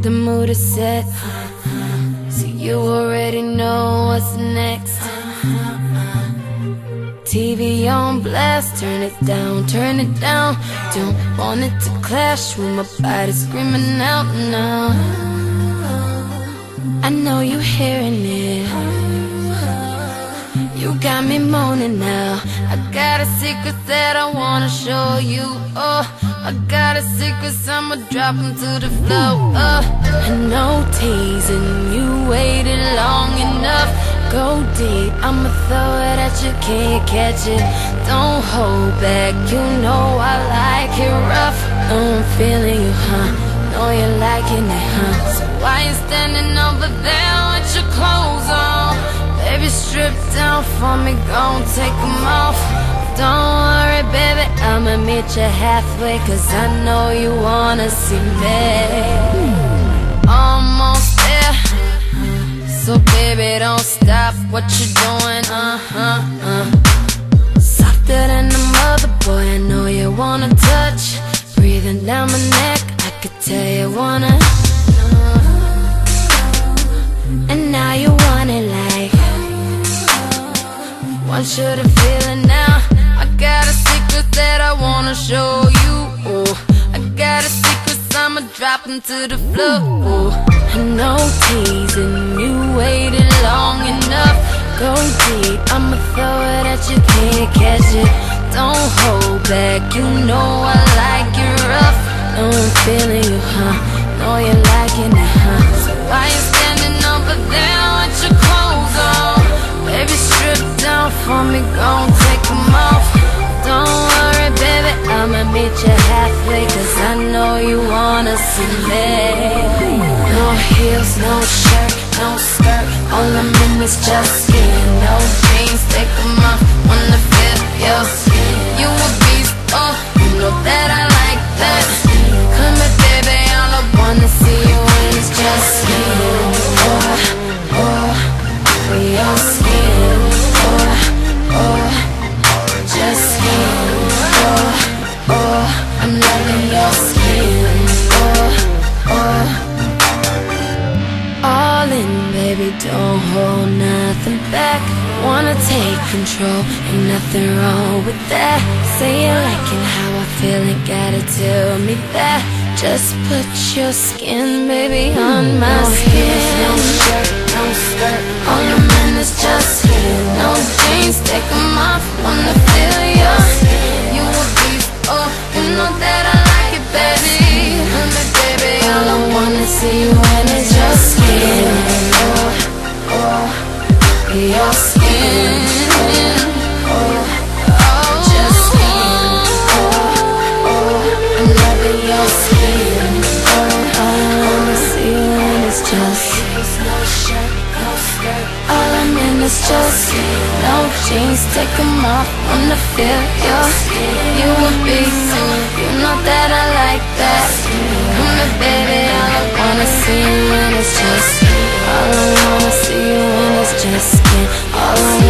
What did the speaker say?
the mood is set. So you already know what's next. TV on blast, turn it down, turn it down. Don't want it to clash with my body screaming out now. I know you hearing it. You got me moaning now. I got a secret that I wanna show you. Oh, I got a secret, I'ma drop 'em to the floor. And no teasing, you waited long enough. Go deep, I'ma throw it at you, can't catch it. Don't hold back, you know I like it rough. Know I'm feeling you, huh? Know you're liking it, huh? So why you standing over there with your clothes on? Baby, strip down for me, gon' take 'em off. Don't worry, baby, I'ma meet you halfway, 'cause I know you wanna see me. Almost there. So baby, don't stop what you're doing, Softer than a mother, boy, I know you wanna touch. Breathing down my neck, I could tell you wanna. And now you want it like, want you to feel it now. I got a secret that I wanna show you. Oh, I got a secret, I'ma drop 'em to the floor. Oh, no teasing, you waited long enough. Go deep, I'ma throw it at you, can't catch it. Don't hold back, you know I like it rough. Know I'm feeling you, huh? Know you're liking it, huh? So why you standing over there with your clothes on? Baby, strip down for me, gon' take 'em off. Don't worry, baby, I'ma meet you halfway, 'cause I know you wanna see me. No heels, no shirt, no skirt, all I'm in is just skin. No jeans, take 'em off, wanna feel your skin. You a beast, oh, you know that I like that. Come here, baby, all I wanna see you in is just skin. Oh, oh, your skin. Oh, oh, just skin. Oh, oh, I'm loving your skin. Oh, oh, all in, baby, don't hold nothing back. Wanna take control, ain't nothing wrong with that. Say you liking how I feel, ain't gotta tell me that. Just put your skin, baby, on my skin. No shirt, no skirt, all I'm in is just skin. No jeans, take 'em off, wanna feel your skin. You a beast, oh, you know that I like it, baby. Come here, baby, all I wanna see you in is your skin. Oh, oh, your skin. Oh, oh, just skin. Oh, oh, I'm loving your skin. Oh, all I wanna see you in is just no shirt, no skirt. All I'm in is just no jeans, take 'em off, wanna feel your skin. You a beast, you know that I like that. Come here, baby, all I wanna see you in is just all I wanna see you in is just skin. All I